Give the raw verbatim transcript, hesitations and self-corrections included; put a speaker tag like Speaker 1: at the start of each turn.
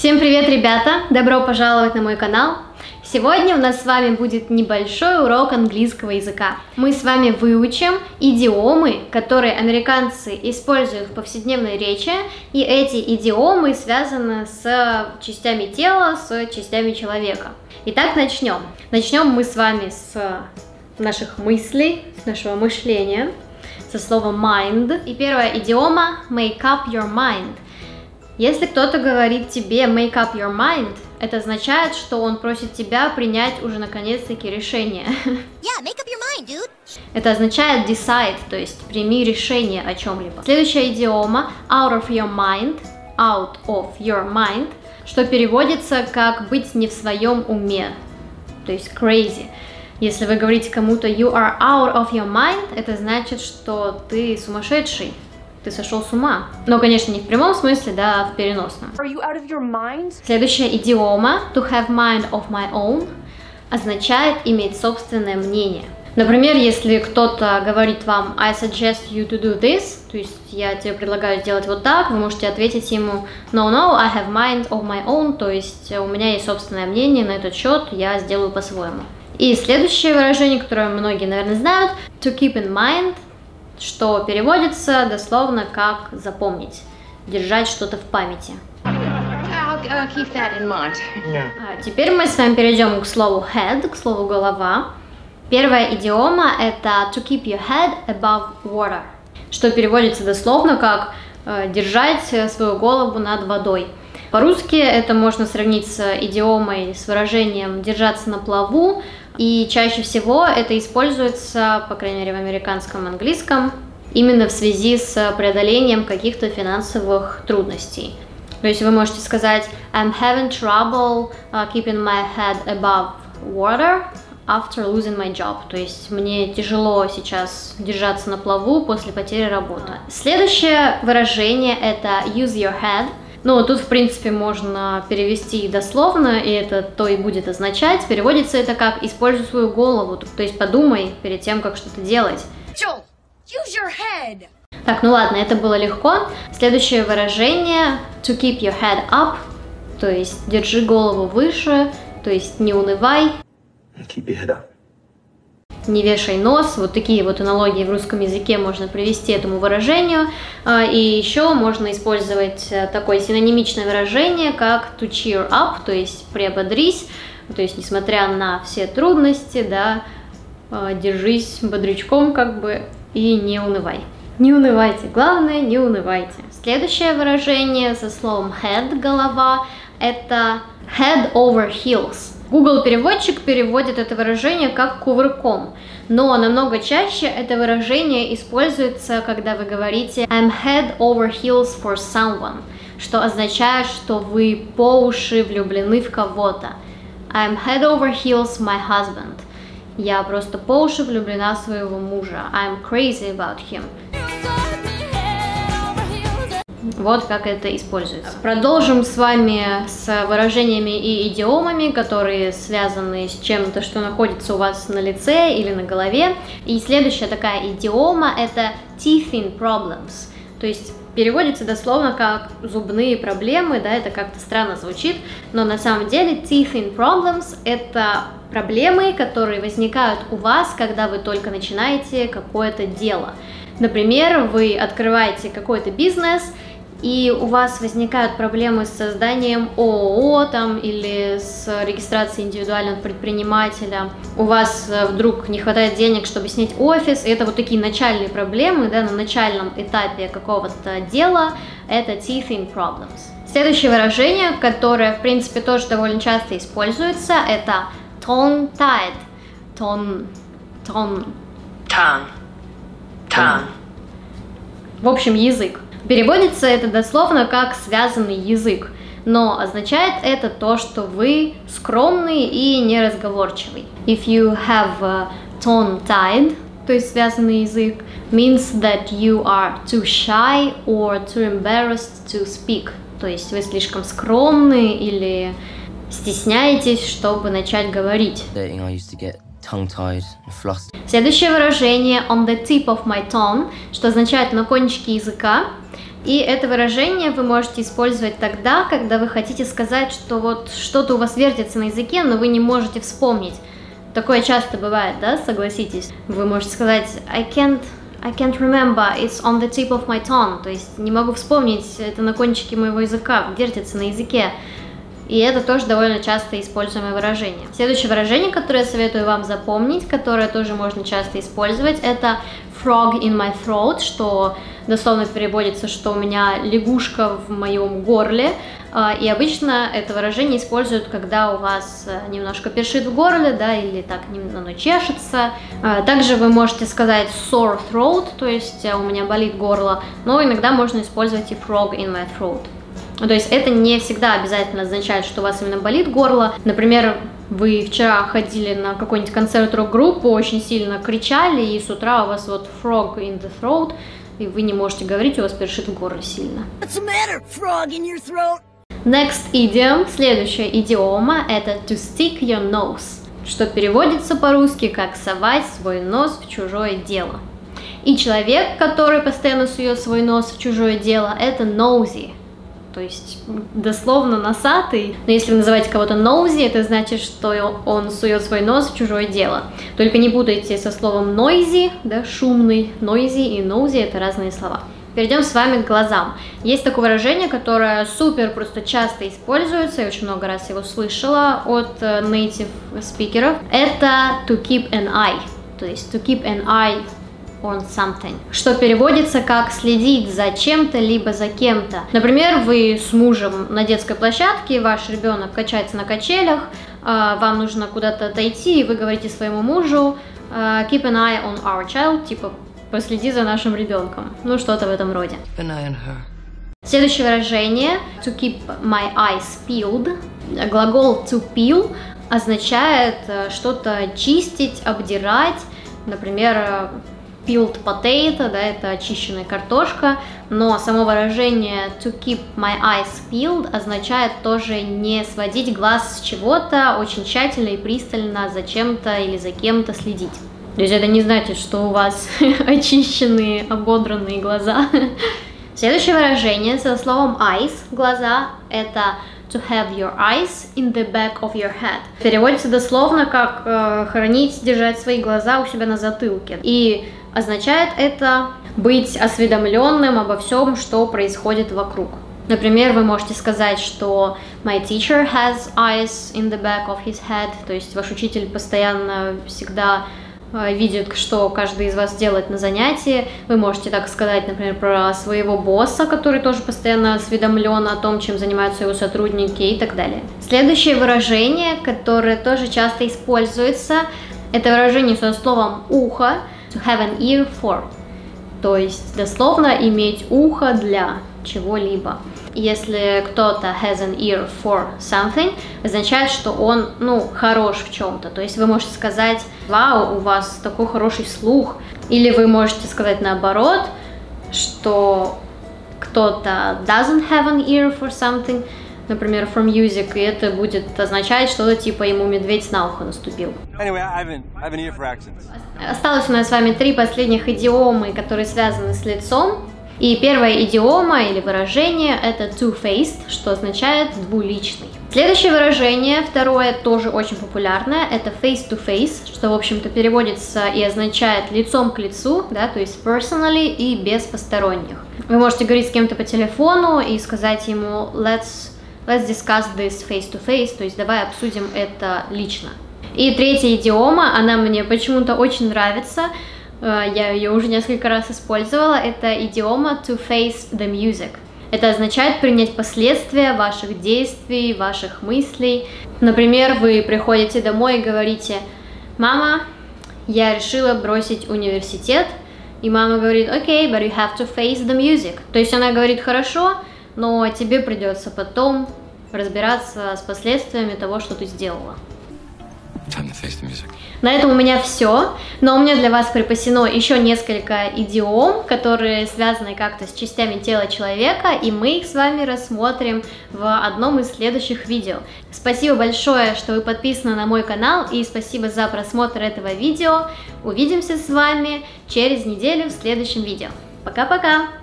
Speaker 1: Всем привет, ребята! Добро пожаловать на мой канал! Сегодня у нас с вами будет небольшой урок английского языка. Мы с вами выучим идиомы, которые американцы используют в повседневной речи, и эти идиомы связаны с частями тела, с частями человека. Итак, начнем. Начнем мы с вами с наших мыслей, с нашего мышления, со слова mind. И первая идиома make up your mind. Если кто-то говорит тебе make up your mind, это означает, что он просит тебя принять уже наконец-таки решение.
Speaker 2: Yeah, make up your mind, dude.
Speaker 1: Это означает decide, то есть прими решение о чем-либо. Следующая идиома out of your mind, out of your mind, что переводится как быть не в своем уме, то есть crazy. Если вы говорите кому-то you are out of your mind, это значит, что ты сумасшедший. Ты сошел с ума. Но, конечно, не в прямом смысле, да, а в переносном.
Speaker 3: Are you out of your mind?
Speaker 1: Следующая идиома, to have mind of my own, означает иметь собственное мнение. Например, если кто-то говорит вам I suggest you to do this, то есть я тебе предлагаю сделать вот так, вы можете ответить ему no, no, I have mind of my own, то есть у меня есть собственное мнение на этот счет, я сделаю по-своему. И следующее выражение, которое многие, наверное, знают, to keep in mind, что переводится дословно как запомнить, держать что-то в памяти.
Speaker 2: I'll, I'll keep that in mind.
Speaker 1: Yeah. А теперь мы с вами перейдем к слову head, к слову голова. Первая идиома это to keep your head above water, что переводится дословно как э, держать свою голову над водой. По-русски это можно сравнить с идиомой, с выражением держаться на плаву. И чаще всего это используется, по крайней мере в американском английском, именно в связи с преодолением каких-то финансовых трудностей. То есть вы можете сказать I'm having trouble uh, keeping my head above water after losing my job. То есть мне тяжело сейчас держаться на плаву после потери работы. Следующее выражение это use your head. Ну, тут, в принципе, можно перевести дословно, и это то и будет означать. Переводится это как «используй свою голову», то есть подумай перед тем, как что-то делать.
Speaker 2: Joel, use your head.
Speaker 1: Так, ну ладно, это было легко. Следующее выражение «to keep your head up», то есть «держи голову выше», то есть «не унывай».
Speaker 4: Keep your head up.
Speaker 1: Не вешай нос. Вот такие вот аналогии в русском языке можно привести этому выражению. И еще можно использовать такое синонимичное выражение, как to cheer up, то есть приободрись, то есть несмотря на все трудности, да, держись бодрячком как бы и не унывай. Не унывайте, главное не унывайте. Следующее выражение со словом head, голова, это head over heels. Google переводчик переводит это выражение как кувырком, но намного чаще это выражение используется, когда вы говорите I'm head over heels for someone, что означает, что вы по уши влюблены в кого-то. I'm head over heels my husband. Я просто по уши влюблена в своего мужа. I'm crazy about him. Вот как это используется. Продолжим с вами с выражениями и идиомами, которые связаны с чем-то, что находится у вас на лице или на голове. И следующая такая идиома это teething problems, то есть переводится дословно как зубные проблемы, да, это как-то странно звучит, но на самом деле teething problems это проблемы, которые возникают у вас, когда вы только начинаете какое-то дело. Например, вы открываете какой-то бизнес, и у вас возникают проблемы с созданием ООО там, или с регистрацией индивидуального предпринимателя, у вас вдруг не хватает денег, чтобы снять офис, и это вот такие начальные проблемы, да, на начальном этапе какого-то дела, это teething problems. Следующее выражение, которое, в принципе, тоже довольно часто используется, это tongue-tied. Tone, tone.
Speaker 2: Tongue. Tongue.
Speaker 1: В общем, язык. Переводится это дословно как «связанный язык», но означает это то, что вы скромный и неразговорчивый. If you have a tongue-tied, то есть связанный язык, means that you are too shy or too embarrassed to speak, то есть вы слишком скромны или стесняетесь, чтобы начать говорить. Следующее выражение on the tip of my tongue, что означает на кончике языка. И это выражение вы можете использовать тогда, когда вы хотите сказать, что вот что-то у вас вертится на языке, но вы не можете вспомнить. Такое часто бывает, да, согласитесь? Вы можете сказать I can't, I can't remember, it's on the tip of my tongue. То есть не могу вспомнить, это на кончике моего языка, вертится на языке. И это тоже довольно часто используемое выражение. Следующее выражение, которое я советую вам запомнить, которое тоже можно часто использовать, это frog in my throat, что дословно переводится, что у меня лягушка в моем горле. И обычно это выражение используют, когда у вас немножко першит в горле, да, или так оно чешется. Также вы можете сказать sore throat, то есть у меня болит горло, но иногда можно использовать и frog in my throat. То есть это не всегда обязательно означает, что у вас именно болит горло. Например, вы вчера ходили на какой-нибудь концерт рок-группы, очень сильно кричали, и с утра у вас вот frog in the throat, и вы не можете говорить, у вас першит в горле сильно.
Speaker 2: What's the matter, frog in your throat?
Speaker 1: Next idiom, следующая идиома, это to stick your nose, что переводится по-русски как совать свой нос в чужое дело. И человек, который постоянно сует свой нос в чужое дело, это nosy. То есть дословно носатый, но если вы называете кого-то nosy, это значит, что он сует свой нос в чужое дело. Только не путайте со словом noisy, да, шумный, noisy и nosy это разные слова. Перейдем с вами к глазам. Есть такое выражение, которое супер просто часто используется, я очень много раз его слышала от native спикеров. Это to keep an eye, то есть to keep an eye on something, что переводится как следить за чем-то, либо за кем-то. Например, вы с мужем на детской площадке, ваш ребенок качается на качелях, вам нужно куда-то отойти, и вы говорите своему мужу keep an eye on our child, типа последи за нашим ребенком. Ну, что-то в этом роде.
Speaker 2: Keep an eye on her.
Speaker 1: Следующее выражение to keep my eyes peeled. Глагол to peel означает что-то чистить, обдирать. Например, peeled potato, да, это очищенная картошка, но само выражение to keep my eyes peeled означает тоже не сводить глаз с чего-то, очень тщательно и пристально за чем-то или за кем-то следить. То есть это не значит, что у вас очищенные, ободранные глаза. Следующее выражение со словом eyes, глаза, это to have your eyes in the back of your head. Переводится дословно как э, хранить, держать свои глаза у себя на затылке. И означает это быть осведомленным обо всем, что происходит вокруг. Например, вы можете сказать, что my teacher has eyes in the back of his head, то есть ваш учитель постоянно всегда видит, что каждый из вас делает на занятии. Вы можете так сказать, например, про своего босса, который тоже постоянно осведомлен о том, чем занимаются его сотрудники и так далее. Следующее выражение, которое тоже часто используется, это выражение со словом ухо, to have an ear for, то есть дословно иметь ухо для чего-либо. Если кто-то has an ear for something, означает, что он, ну, хорош в чем-то. То есть вы можете сказать, вау, у вас такой хороший слух. Или вы можете сказать наоборот, что кто-то doesn't have an ear for something, например, for music, и это будет означать что-то типа ему медведь на ухо наступил.
Speaker 3: Anyway, I have an, I have an ear for accents.
Speaker 1: Осталось у нас с вами три последних идиомы, которые связаны с лицом. И первая идиома или выражение это two-faced, что означает двуличный. Следующее выражение, второе, тоже очень популярное, это face-to-face, что, в общем-то, переводится и означает лицом к лицу, да, то есть personally и без посторонних. Вы можете говорить с кем-то по телефону и сказать ему let's, let's discuss this face-to-face, то есть давай обсудим это лично. И третья идиома, она мне почему-то очень нравится, я ее уже несколько раз использовала, это идиома to face the music. Это означает принять последствия ваших действий, ваших мыслей. Например, вы приходите домой и говорите: «Мама, я решила бросить университет». И мама говорит: «Окей, okay, but you have to face the music». То есть она говорит: «Хорошо, но тебе придется потом разбираться с последствиями того, что ты сделала». На этом у меня все, но у меня для вас припасено еще несколько идиом, которые связаны как-то с частями тела человека, и мы их с вами рассмотрим в одном из следующих видео. Спасибо большое, что вы подписаны на мой канал, и спасибо за просмотр этого видео. Увидимся с вами через неделю в следующем видео. Пока-пока!